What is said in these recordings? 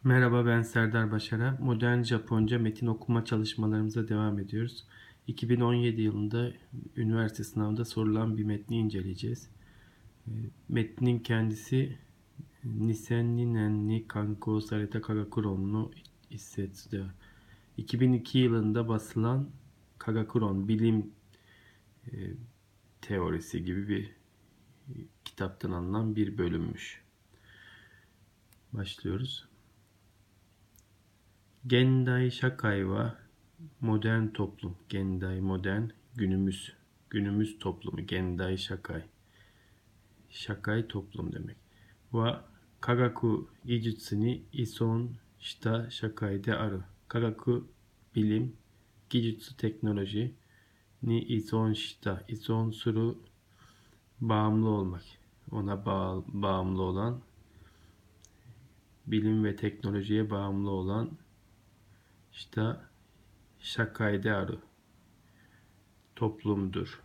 Merhaba, ben Serdar Başara. Modern Japonca metin okuma çalışmalarımıza devam ediyoruz. 2017 yılında üniversite sınavında sorulan bir metni inceleyeceğiz. Metnin kendisi Nisen ni nen ni kankou sareta Kagakuron no Issetsu de. 2002 yılında basılan Kagakuron bilim e, teorisi gibi bir kitaptan alınan bir bölümmüş. Başlıyoruz. Gendai shakai wa modern toplum. Gendai modern, günümüz. Günümüz toplumu. Gendai shakai. Shakai toplum demek. Wa kagaku gijutsu ni ison shita shakai de aru. Kagaku bilim, gijutsu teknoloji ni ison shita. Ison suru bağımlı olmak. Ona bağımlı olan, bilim ve teknolojiye bağımlı olan işte shakai de aru. Toplumdur.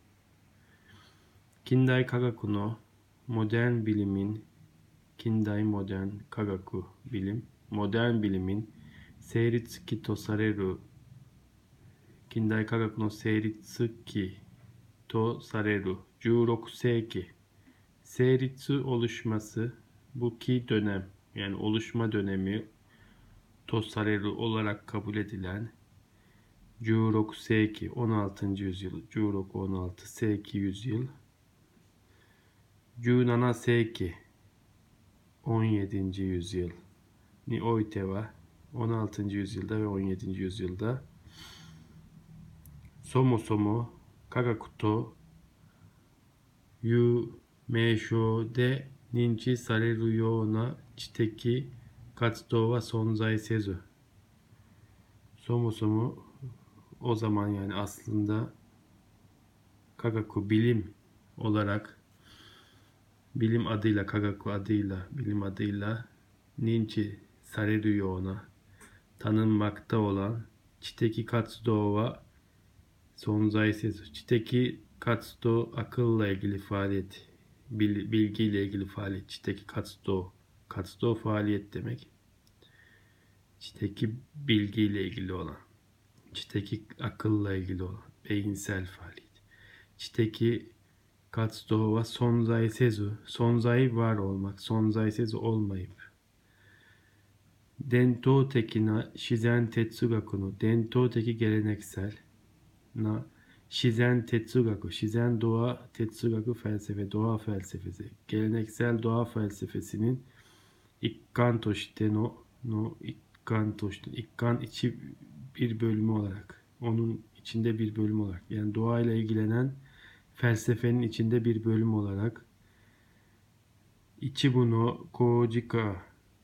Kindai Kagaku no modern bilimin Kindai modern Kagaku bilim modern bilimin Seiritsuki to sareru Kindai Kagaku no Seiritsuki to sareru 16 seiki Seiritsu oluşması bu ki dönem yani oluşma dönemi to sareru olarak kabul edilen 16 seiki 16. yüzyıl 16 seiki yüzyıl 17 seiki 17. yüzyıl ni oite wa 16. yüzyılda ve 17. yüzyılda somo somo kagaku to yu meishou de ninchi sareru youna chiteki katsutou wa sonzai sezu. Somo somo o zaman yani aslında kagaku bilim olarak bilim adıyla Kagaku adıyla bilim adıyla ninchi sareru youna tanınmakta olan Chiteki Katsudo wa sonzai sezu. Chiteki Katsudo akılla ilgili faaliyet, bilgiyle ilgili faaliyet. Chiteki Katsudo. Katsudo faaliyet demek. Chiteki bilgiyle ilgili olan. Chiteki akılla ilgili olan. Beyinsel faaliyet. Chiteki Katsudo wa sonzai sezu. Sonzai var olmak. Sonzai sezu olmayıp. Dentoteki na shizen tetsugaku no dentoteki geleneksel na shizen tetsugaku shizen doğa tetsugaku felsefe doğa felsefesi geleneksel doğa felsefesinin ikkan toshite no ikkan toshite ikkan içi bir bölümü olarak onun içinde bir bölüm olarak yani doğayla ilgilenen felsefenin içinde bir bölüm olarak Ichibu no Kojika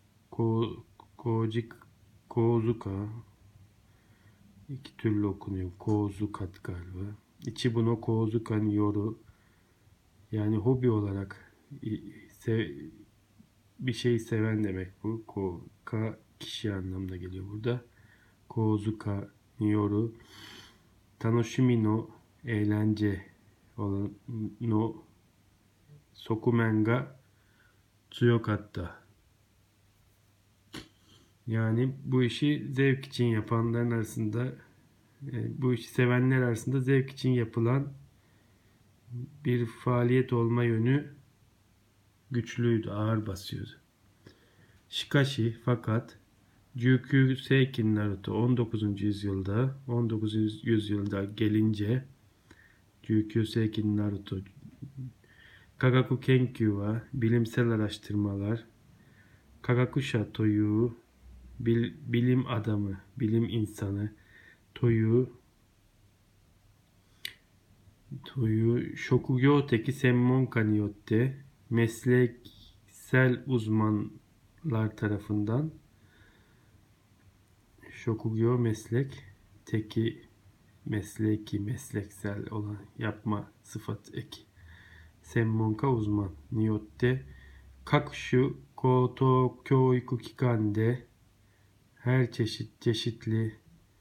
Kozuka iki türlü okunuyor. Kozukat galiba. Ichibu no Kozuka ni yoru yani hobi olarak bir şey seven demek bu. Ka kişi anlamına geliyor burada. Kozuka ni yoru tanoshimi no eğlence olan no sokumen ga tsuyokatta. Yani bu işi zevk için yapanların arasında, bu işi sevenler arasında zevk için yapılan bir faaliyet olma yönü güçlüydü, ağır basıyordu. Shikashi fakat 19 Seiki Naruto 19. yüzyılda gelince 19 Seiki Naruto Kagaku Kenkyu wa bilimsel araştırmalar Kagakusha toyu bilim adamı, bilim insanı toyu shokugyo teki senmonka ni yotte mesleksel uzmanlar tarafından shokugyo meslek teki mesleki mesleksel olan yapma sıfat eki senmonka uzman ni yotte kakushu koto kyoiku kikan de her çeşitli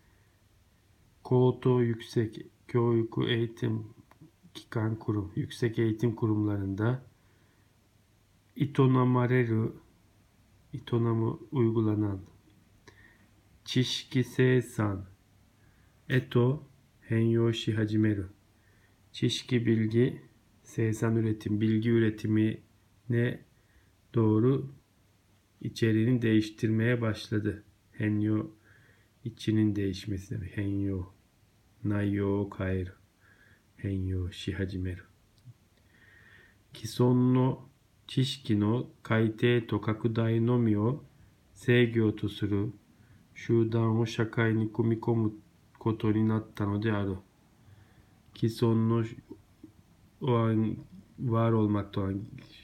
koto yüksek kyoiku eğitim kikan kurum yüksek eğitim kurumlarında itonamareru itonamu uygulanan Chishiki seisan eto henyou shi hajimeru. Çişki bilgi, seisan üretim, bilgi üretimine doğru içeriğini değiştirmeye başladı. Henyo, içinin değişmesi demek. Henyo, naiyou o kaeru. Henyo shi hajimeru. Kison no chishiki no kaitei to kakudai nomi o seigyou to suru shudan o shakai ni kumikomu koto ni natta no de aru. Kison no o an var olmakta olan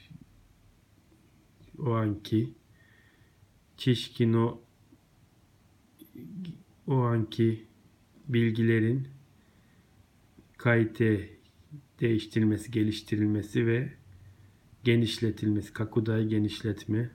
o anki çişkin o anki bilgilerin kalite değiştirilmesi, geliştirilmesi ve genişletilmesi, kakudai genişletme,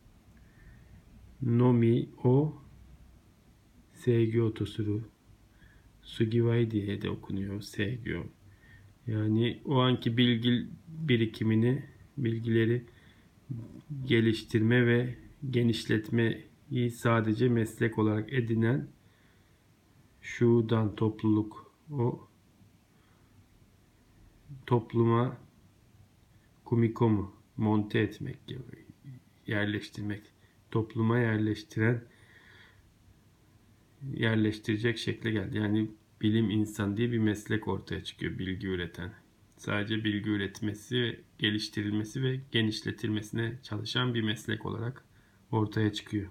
nomi o seigyo tosuru, sugiwai diye de okunuyor seigyo. Yani o anki bilgi birikimini, bilgileri geliştirme ve genişletmeyi sadece meslek olarak edinen şudan topluluk, o topluma kumikomu monte etmek, yerleştirmek, topluma yerleştirecek şekle geldi. Yani bilim insan diye bir meslek ortaya çıkıyor, bilgi üreten. Sadece bilgi üretmesi, geliştirilmesi ve genişletilmesine çalışan bir meslek olarak ortaya çıkıyor.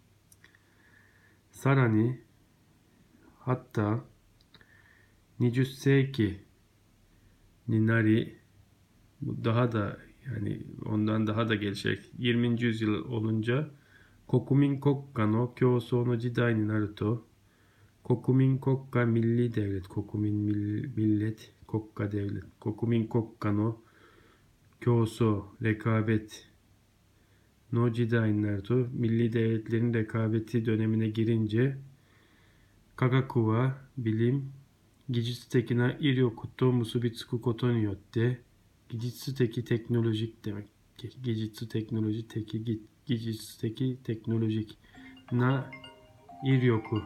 Sarani, hatta 20 seiki ninari, bu daha da yani ondan daha da gelişerek 20. yüzyıl olunca Kokumin Kokka no Kyōsou no jidai ni naru to Kokumin Kokka milli devlet, Kokumin millet, Kokka devlet, Kokumin Kokka no Kyōsou rekabet no jidai ni naru to milli devletlerin rekabeti dönemine girince Kagaku wa bilim Gijitsu teki na iryoku to musubitsuku koto ni yotte Gijitsu teki teknolojik demek. Gijitsu teknoloji teki Gijitsu teki teknolojik na iryoku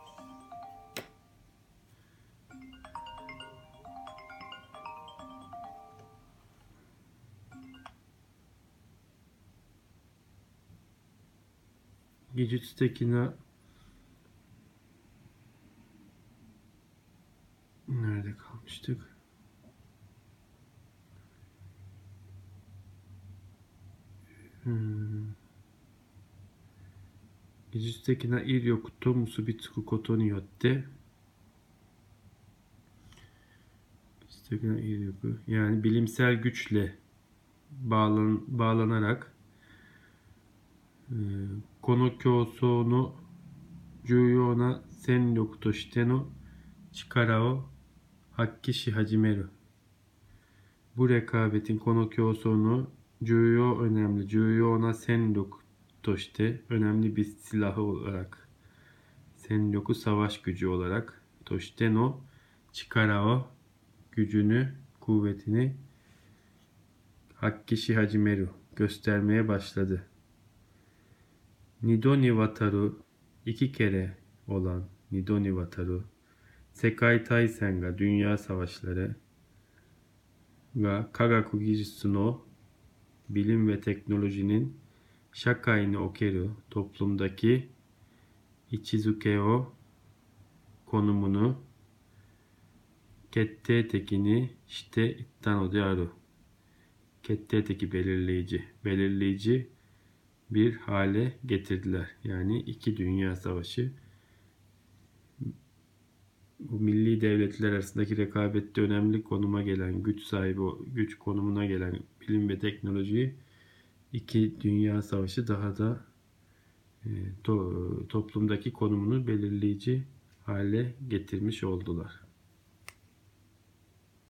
Gijitsu teki na nerede kalmıştık? Gijitsu teki na iryoku to musubitsuku koto ni yotte yani bilimsel güçle bağlanarak kono kyōsou no jūyō na senryoku toshite no chikara o hakki shi hajimeru. Bu rekabetin kono kyōsou no jūyō önemli, jūyō na senryoku toshite önemli bir silahı olarak, senryoku savaş gücü olarak, toshite no chikara o gücünü, kuvvetini hakki shi hajimeru göstermeye başladı. Nido ni wataru, 2 kere olan Nido ni wataru Sekai Taisen ga, dünya savaşları ga Kagaku Gijitsu no bilim ve teknolojinin shakai ni okeru toplumdaki ichizuke o konumunu kette tekini shite itta no de aru. Kette teki belirleyici bir hale getirdiler. Yani 2 dünya savaşı bu milli devletler arasındaki rekabette önemli konuma gelen, güç konumuna gelen bilim ve teknolojiyi 2 dünya savaşı daha da toplumdaki konumunu belirleyici hale getirmiş oldular.